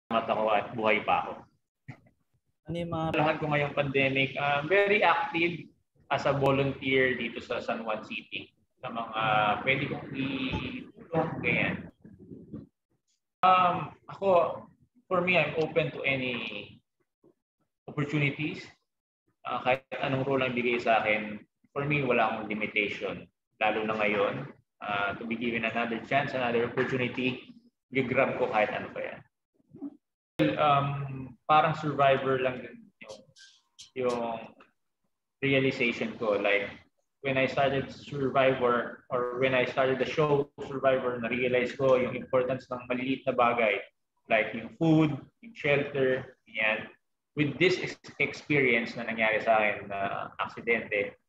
ako at buhay pa ako. Ano yung mga lahat ko ngayong pandemic, very active as a volunteer dito sa San Juan City. Sa mga pwede kong i-tulong, ganyan. Ako, for me, I'm open to any opportunities. Kahit anong role ang bigay sa akin, for me, wala akong limitation. Lalo na ngayon, to be given another chance, another opportunity, gigrab ko kahit ano pa yan. Parang survivor lang yung realization ko. Like, when I started Survivor or when I started the show Survivor, na-realize ko yung importance ng maliliit na bagay. Like yung food, yung shelter, yan. With this experience na nangyari sa akin na aksidente,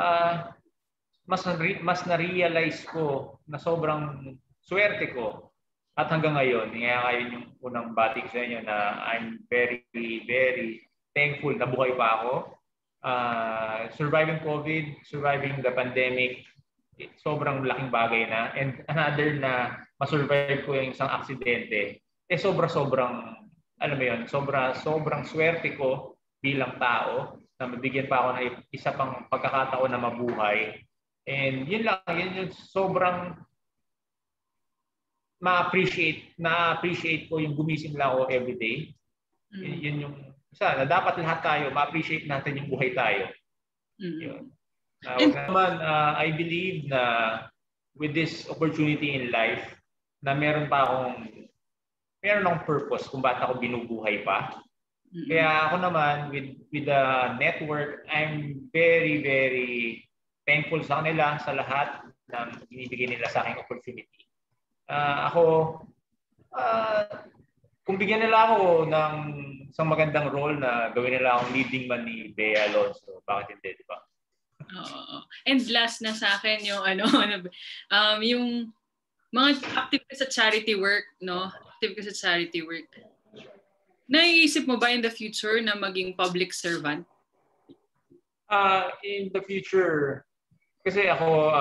mas na-realize ko na sobrang swerte ko. At hanggang ngayon, ngayon yung unang batik sa inyo na I'm very, very thankful na buhay pa ako. Surviving COVID, surviving the pandemic, sobrang laking bagay na. And another na masurvive ko yung isang aksidente, sobrang, alam mo yun, sobrang swerte ko bilang tao na mabigyan pa ako ng isa pang pagkakataon na mabuhay. And yun lang, yun yung sobrang na-appreciate ko yung gumising lang ako everyday. Yun yung isa na dapat lahat tayo ma-appreciate natin yung buhay tayo. Yun. I believe na with this opportunity in life na meron akong purpose kung bakit ako binubuhay pa. Kaya ako naman with the network, I'm very, very thankful sa kanila, sa lahat ng binibigay nila sa aking opportunity. Kung bigyan nila ako ng isang magandang role na gawin nila akong leading man ni Bea Alonzo, bakit hindi, di ba? And last na sa akin yung yung mga active sa charity work, no? Active ka sa charity work. Naiisip mo ba in the future na maging public servant? In the future, kasi ako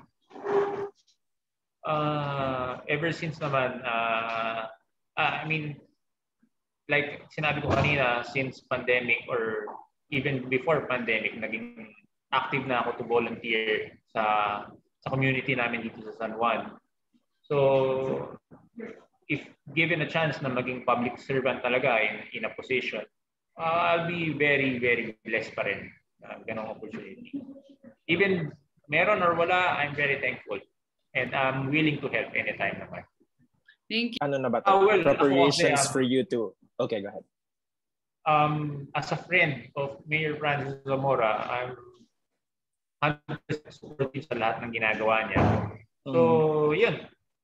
ever since naman, I mean, like sinabi ko kanina, since pandemic or even before pandemic, naging active na ako to volunteer sa community namin dito sa San Juan. So, if given a chance na maging public servant talaga in a position, I'll be very, very blessed pa rin ganong opportunity. Even meron or wala, I'm very thankful. And I'm willing to help anytime naman. Thank you. Ano na ba ito? Preparations for you to... Okay, go ahead. As a friend of Mayor Francis Zamora, I'm 100% supportive sa lahat ng ginagawa niya. So, yun.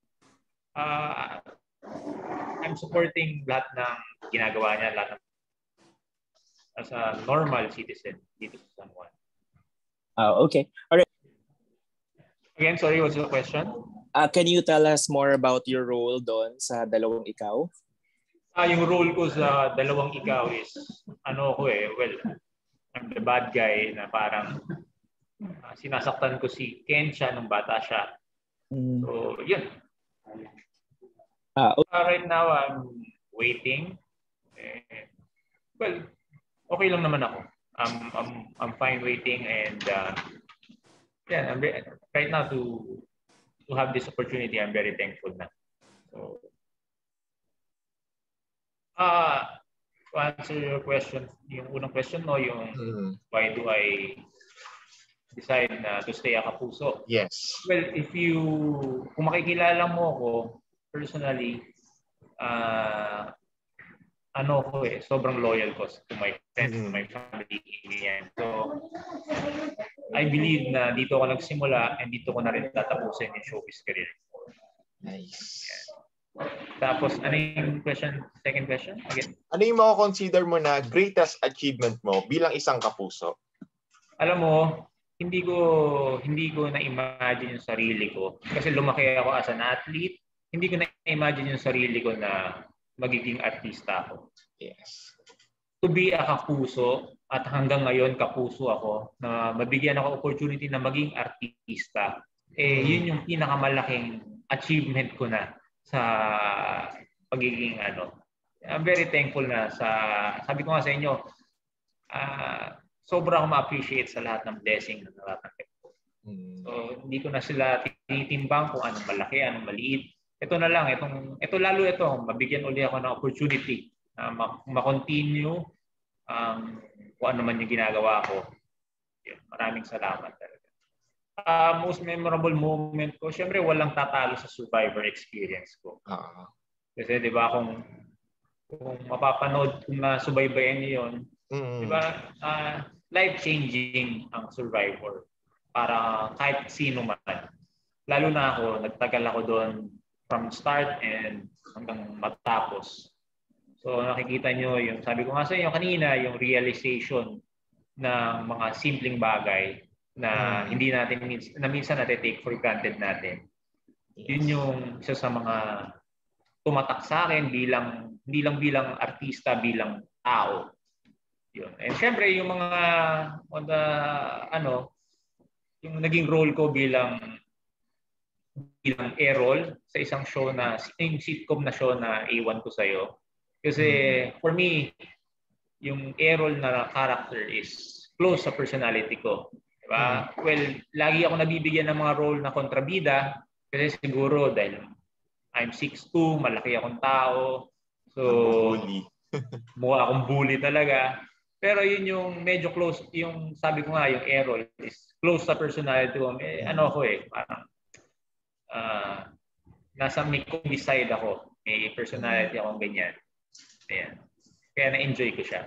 I'm supporting lahat ng ginagawa niya, lahat ng as a normal citizen dito sa San Juan. Okay. All right. Again, sorry, what's the question? Can you tell us more about your role doon sa Dalawang Ikaw? Yung role ko sa Dalawang Ikaw is, well, I'm the bad guy na parang sinasaktan ko si Kensha nung bata siya. So, yun. Okay. Right now, I'm waiting. Well, okay lang naman ako. I'm fine waiting and I'm right now to have this opportunity, I'm very thankful na. So, to answer your question, yung unang question mo, yung why do I decide to stay a Kapuso? Yes. Well, kung makikilala mo ako personally, sobrang loyal ko to my friends, to my family. Yan. So, I believe na dito ako nagsimula and dito ko na rin tatapusin yung showbiz career. Nice. Yan. Tapos, ano yung question? Second question? Again? Ano yung mako-consider mo na greatest achievement mo bilang isang Kapuso? Alam mo, hindi ko na-imagine yung sarili ko. Kasi lumaki ako as an athlete. Hindi ko na-imagine yung sarili ko na magiging artista ako. Yes. To be a Kapuso, at hanggang ngayon Kapuso ako, na mabigyan ako opportunity na maging artista, yun yung pinakamalaking achievement ko na sa pagiging I'm very thankful na sabi ko nga sa inyo, sobra akong ma-appreciate sa lahat ng blessing na naratanggap ko. So, hindi ko na sila tinitimbang kung anong malaki, anong maliit. Ito na lang, ito, mabigyan uli ako ng opportunity na ma-continue kung ano man yung ginagawa ko. Maraming salamat talaga. Most memorable moment ko, syempre walang tatalo sa Survivor experience ko. Kasi 'di ba kung mapapanood, kung nasubaybayan niyo 'yon, 'di ba? Life-changing ang Survivor para kahit sino man. Lalo na ako, nagtagal ako doon from start and hanggang matapos. So nakikita nyo yung sabi ko nga sa inyo kanina, yung realization ng mga simpleng bagay na hindi natin minsan natin-take for granted natin. Yun yung isa sa mga tumatak sa akin hindi lang bilang artista, bilang tao. Yun. And syempre yung mga yung naging role ko bilang Errol sa isang show na yung sitcom na show na iwan ko sa'yo. Kasi for me, yung Errol na character is close sa personality ko. Diba? Well, lagi ako nabibigyan ng mga role na kontrabida kasi siguro dahil I'm 6'2", malaki akong tao. So, mukha akong bully talaga. Pero yun yung medyo close, yung sabi ko nga, yung Errol is close sa personality ko. Parang nasa may side ako. May personality akong ganyan. Ayan. Kaya na-enjoy ko siya.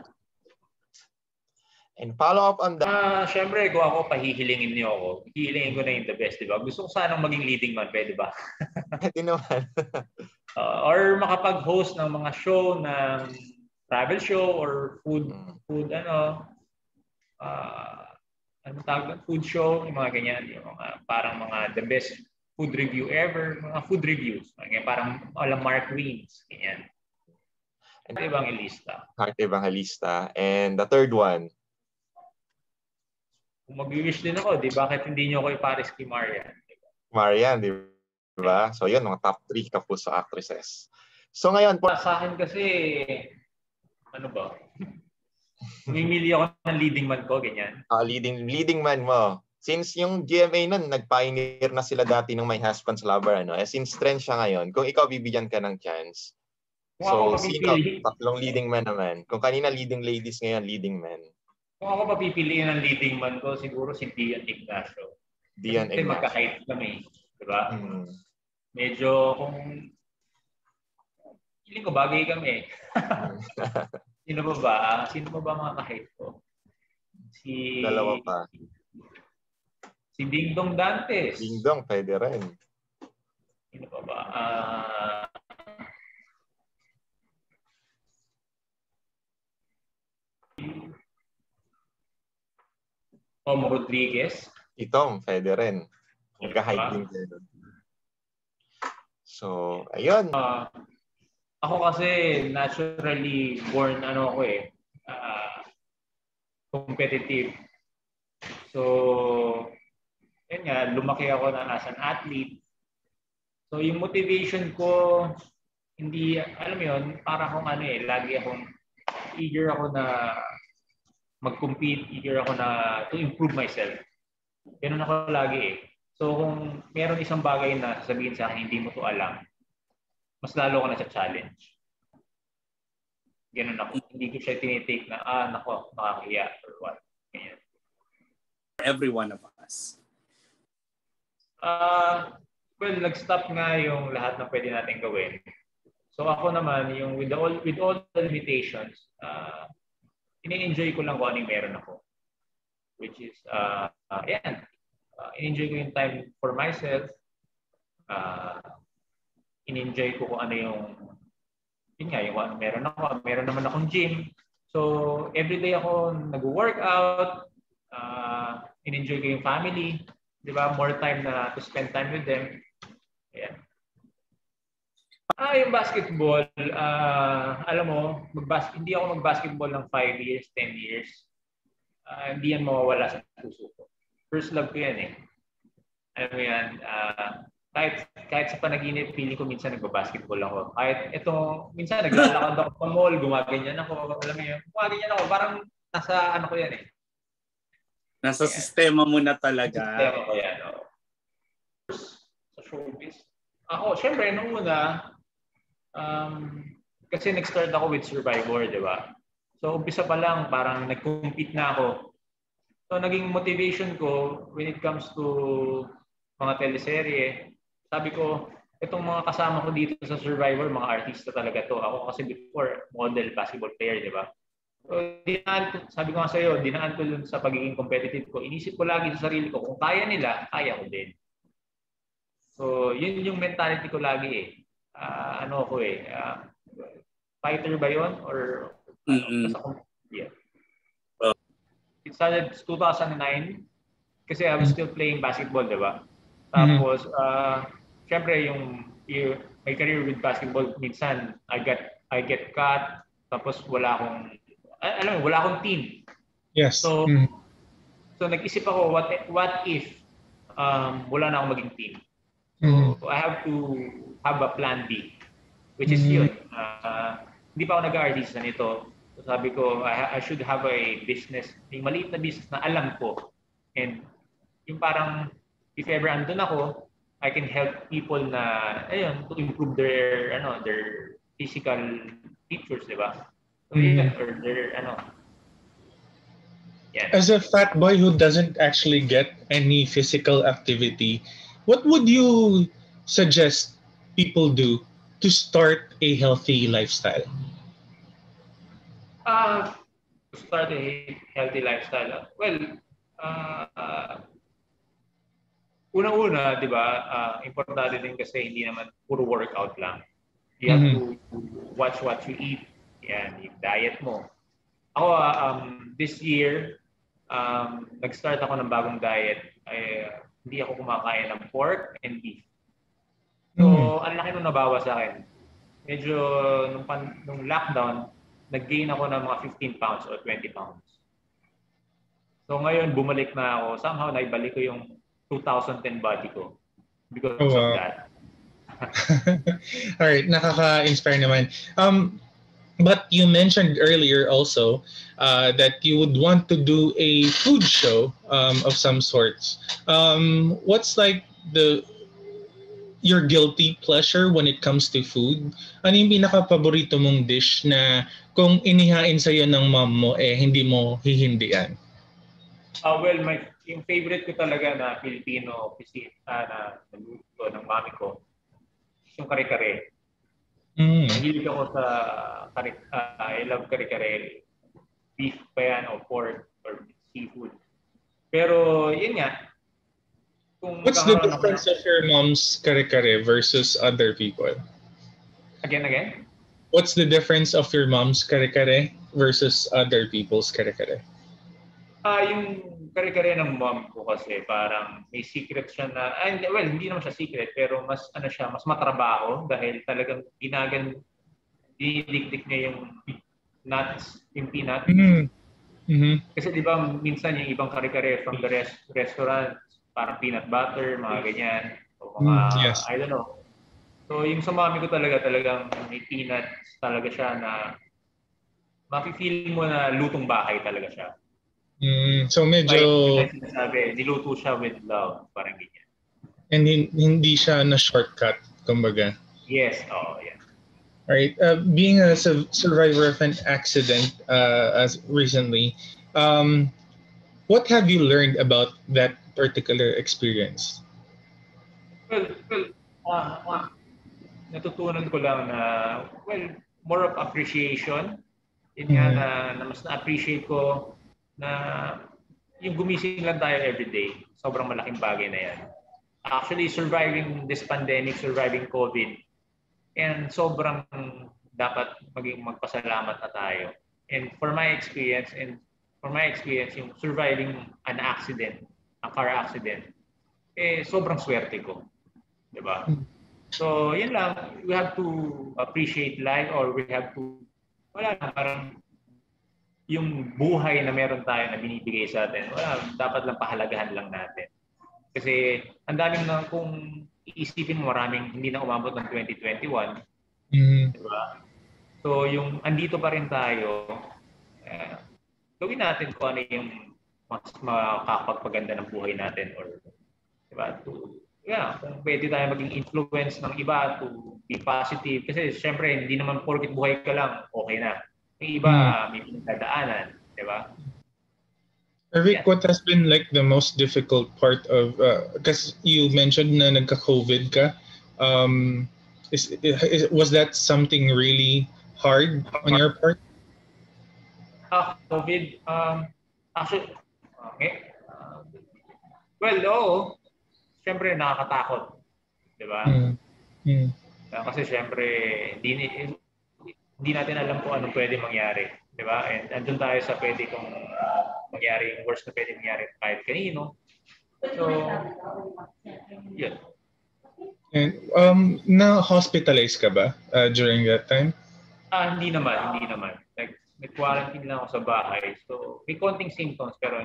And follow up on that. Siyempre, kung ako, pahihilingin niyo ako. Hihilingin ko na yung the best, di ba? Gusto ko sanang maging leading man, pwede ba? Hindi naman. Or makapag-host ng mga show, ng travel show, or food food show, yung mga ganyan. Yung mga, parang mga the best food review ever, mga food reviews. Parang alam Mark Wayne's, ganyan. Heart Evangelista. Heart Evangelista. And the third one? Kung mag-wish din ako, bakit hindi nyo ako ipares kay Marian? Marian, di ba? So yun, mga top 3 kapuso actresses. So ngayon, sa akin kasi, ano ba? Mimili ako ng leading man ko, ganyan. Leading man mo. Since yung GMA nun, nag-pioneer na sila dati ng My Husband's Lover, since trend siya ngayon, kung ikaw bibigyan ka ng chance, so sino? Tatlong leading man naman. Kung kanina leading ladies, ngayon leading men. Kung ako papipiliin ng leading man ko, siguro si Dian Ignacio. Kasi magka-height kami, di ba? Medyo kung feeling ko bagay kami. Sino ba mga ka-height ko? Dalawa pa. Si Ding Dong Dantes. Ding Dong, pwede rin. Sino pa ba? Tom Rodriguez. Itong, pwede rin. Magka-height din kayo. So, ayun. Ako kasi naturally born competitive. So, yun nga, lumaki ako na as an athlete. So, yung motivation ko, hindi, alam mo yun, para akong lagi akong eager ako na mag-compete, eager ako na to improve myself. Ganun ako lagi So, kung meron isang bagay na sabihin sa akin, hindi mo to alam, mas lalo ko na sa challenge. Ganun ako. Hindi ko siya tinitake na, nako, nakakahiya or what. Ganyan. Every one of us. Well, nag-stop nga yung lahat na pwede natin gawin. So ako naman, yung with all the limitations, ini-enjoy ko lang kung ano yung meron ako. Which is, in-enjoy ko yung time for myself. In-enjoy ko kung ano yung kung ano meron ako. Meron naman akong gym. So, everyday ako nag-workout. In-enjoy ko yung family. Di ba? More time to spend time with them. Ayan. Yung basketball, alam mo, hindi ako mag-basketball ng 5 years, 10 years. Hindi yan mawawala sa puso ko. First love ko yan Alam mo yan, kahit sa panaginip, feeling ko minsan nagbabasketball ako. Kahit ito, minsan naglalakad ako sa mall, gumaganyan ako. Alam mo yun, gumaganyan ako. Parang nasa ano ko yan eh. Nasa sistema mo na talaga. Sistema ko yan. Oh. Sa showbiz. Ako, syempre, nung una, kasi nag-start ako with Survivor, di ba? So, umpisa pa lang, parang nag-compete na ako. So, naging motivation ko when it comes to mga teleserye, sabi ko, itong mga kasama ko dito sa Survivor, mga artista talaga to. Ako kasi before, model, basketball player, di ba? So, sabi ko nga sa'yo, dinaan ko dun sa pagiging competitive ko. Inisip ko lagi sa sarili ko, kung kaya nila, kaya ko din. So, yun yung mentality ko lagi eh. Fighter ba yun? Or yeah. It started 2009 kasi I was still playing basketball, di ba? Tapos, syempre my career with basketball, minsan I get cut, tapos wala akong team. Yes. So nag-isip ako, what if wala na akong maging team? So I have to have a plan B, which is yun. Hindi pa ako nag-artista nito. So sabi ko, I should have a business, yung maliit na business na alam ko. And yung parang, if ever andun ako, I can help people na, to improve their physical features, di ba? So, or their, yeah. As a fat boy who doesn't actually get any physical activity, what would you suggest people do to start a healthy lifestyle? To start a healthy lifestyle? Well, unang-una, di ba, importante din kasi hindi naman puro workout lang. You have to watch what you eat. Yan, yung diet mo. Ako, this year, nag-start ako ng bagong diet. Hindi ako kumakain ng pork and beef. So, ang laki nung nabawas sa akin. Medyo, nung lockdown, nag-gain ako ng mga 15 pounds or 20 pounds. So, ngayon, bumalik na ako. Somehow, naibalik ko yung 2010 body ko because of that. All right, nakaka-inspire naman. But you mentioned earlier also that you would want to do a food show of some sorts. What's like your guilty pleasure when it comes to food? Ano yung pinaka-paborito mong dish na kung inihain sa'yo ng mom mo, hindi mo hihindian? Well, yung favorite ko talaga na Filipino cuisine na naluto ng mami ko, yung kare-kare. Mahilig ako sa I love kare-kare, beef pa yan o pork or seafood. Pero yun nga. What's the difference of your mom's kare-kare versus other people? Again? What's the difference of your mom's kare-kare versus other people's kare-kare? Yung kare-kare ng mom ko kasi parang may secret siya na, well, hindi naman siya secret, pero mas matrabaho dahil talagang dinidikdik niya yung nuts, yung peanut. Kasi di ba minsan yung ibang kare-kare from the restaurant, parang peanut butter, mga ganyan, o mga, I don't know. So yung sa mami ko talagang may peanuts talaga siya na mafe-feel mo na lutong bahay talaga siya. So medyo niluto siya with love, parang ganyan. And hindi siya na shortcut, kumbaga. Yes, yeah. All right. Being a survivor of an accident as recently, what have you learned about that particular experience? Well, natutunan ko lang na, more of appreciation. Yun nga na mas na-appreciate ko na yung gumising lang tayo everyday, sobrang malaking bagay na yan. Actually, surviving this pandemic, surviving COVID, and sobrang dapat magpasalamat na tayo. And for my experience, yung surviving an accident, a car accident, sobrang swerte ko. Diba? So, yun lang. We have to appreciate life or we have to, parang yung buhay na meron tayo na binibigay sa atin, dapat lang pahalagahan lang natin. Kasi ang daming kung iisipin mo maraming hindi na umabot ng 2021. Diba? So yung andito pa rin tayo, gawin natin kung ano yung mas makakapagpaganda ng buhay natin or diba? Kung pwede tayo maging influence ng iba to be positive kasi syempre hindi naman porket buhay ka lang okay na. Yung iba may pinagdadaanan, diba? Eric, what has been like the most difficult part of, because you mentioned na nagka-COVID ka, was that something really hard on your part? COVID, actually, well, oo, siyempre nakakatakot, di ba? Kasi siyempre, hindi natin alam kung anong pwede mangyari, di ba? And andun tayo sa pwede kung mangyari, worst na pwede mangyari kahit kanino. So, yun. And na-hospitalize ka ba during that time? Hindi naman. Like, may quarantine lang ako sa bahay. So, may konting symptoms pero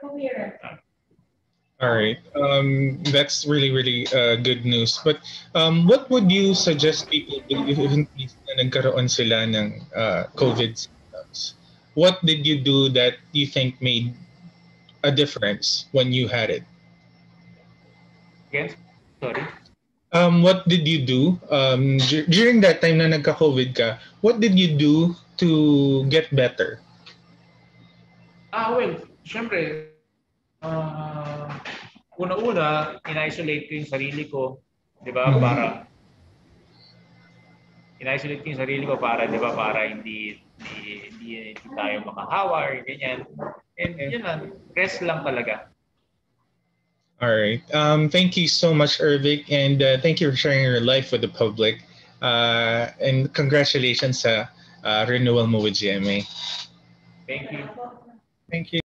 all right. That's really, really good news. But what would you suggest people do if in case na nagkaroon sila ng COVID symptoms? What did you do that you think made a difference when you had it? Again? Sorry? What did you do during that time na nagka-COVID ka? What did you do to get better? Well, syempre, una-una, in-isolate ko yung sarili ko, di ba? In-isolate ko yung sarili ko para, di ba, para hindi tayo makahawa or ganyan. And yun lang, rest lang talaga. All right. Thank you so much, Ervic, and thank you for sharing your life with the public. And congratulations sa renewal mo with GMA. Thank you. Thank you.